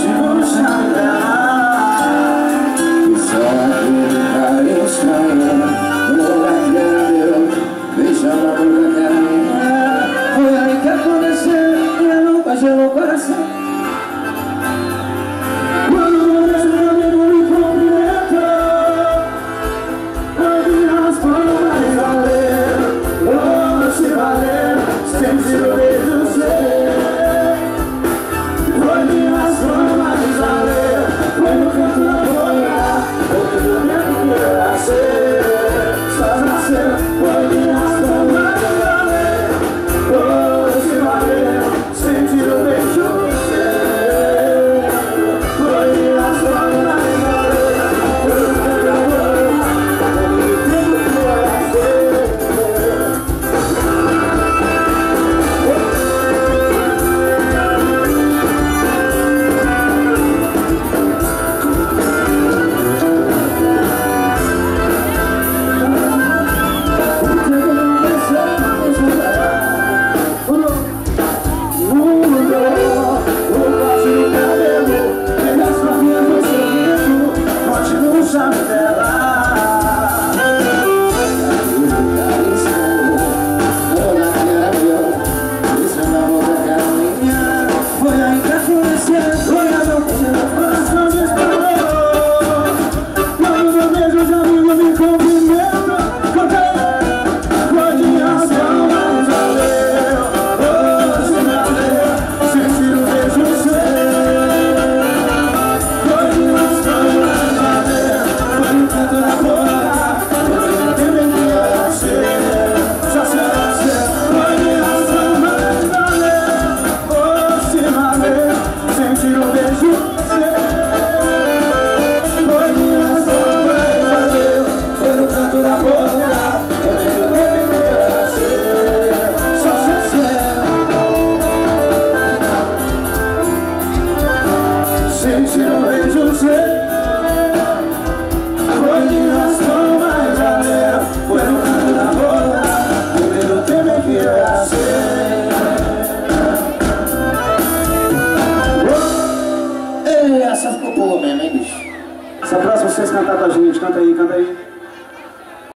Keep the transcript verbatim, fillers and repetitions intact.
te puxar e só ficar estranho no lugar que era meu, beijando a boca que era minha. Foi aí que aconteceu e a louca gelou o coração. Quando o meu amigo me cumprimentou, foi minhas palmas valer, oh, se valer, sentir o beijo seu. Foi minhas palmas valer, foi no canto da boca, foi do mesmo que eu nascer, só nasceu. Foi minhas palmas valer, oh, se valer, sentir o beijo seu. Foi minhas palmas valer, foi no canto da boca, foi do mesmo que eu nascer. Sentir o beijo seu, foi minhas palmas valer, foi no canto da boca, o meu tempo que eu nascer. Ei, essa ficou boa mesmo, hein, bicho? Essa próxima vocês cantar com a gente, canta aí, canta aí.